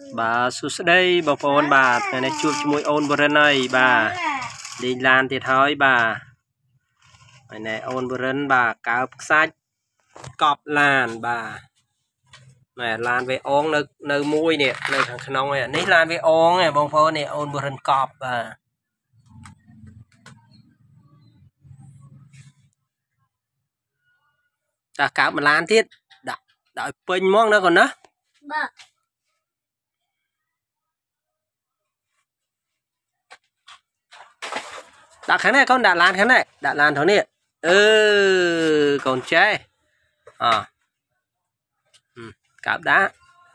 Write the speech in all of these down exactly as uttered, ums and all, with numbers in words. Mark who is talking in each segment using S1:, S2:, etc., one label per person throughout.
S1: bà su đây bà phone bà ngày này chụp cho môi ôn Borin này bà đi lan thì thôi bà ngày này ôn Borin bà cáo sách cọp làn bà này lan về ôn nơi nơi môi nè nơi thằng nông này ní lan về ôn này bông phone này ôn Borin cọp bà ta cáo mà lan thiết đợi đợi pin món nữa còn đó đặt cái này con đặt lan cái này đặt lan thôi nè ừ còn chơi à ừ, cạp đá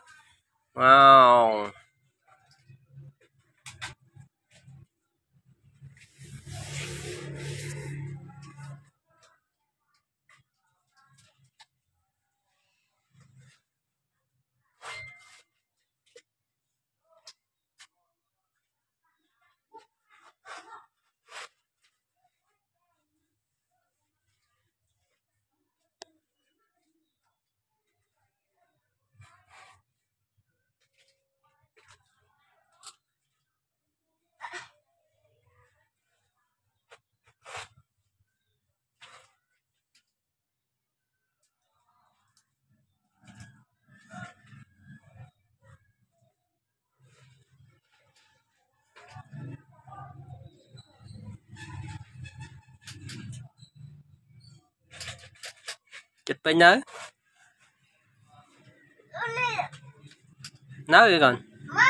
S1: wow chụp bên nhớ nói gì còn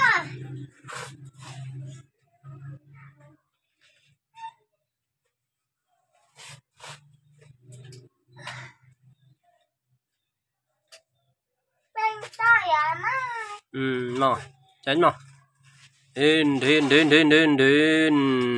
S1: ừ mò tránh mò đến đến đến đến đến đến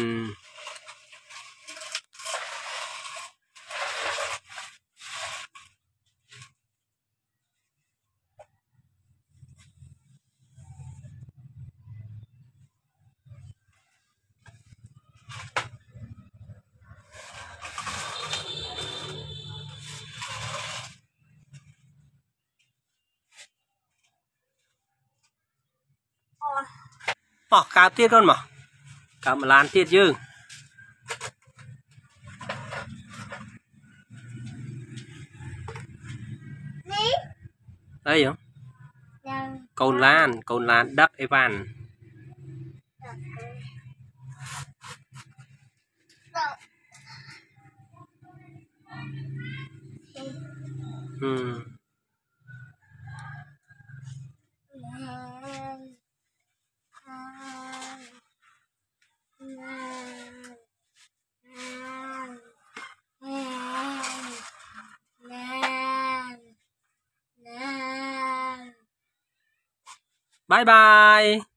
S1: mò cào tiết con mò cào mà lan tiết chứ đây không cồn lan cồn lan đất Evan ừ. Bye bye.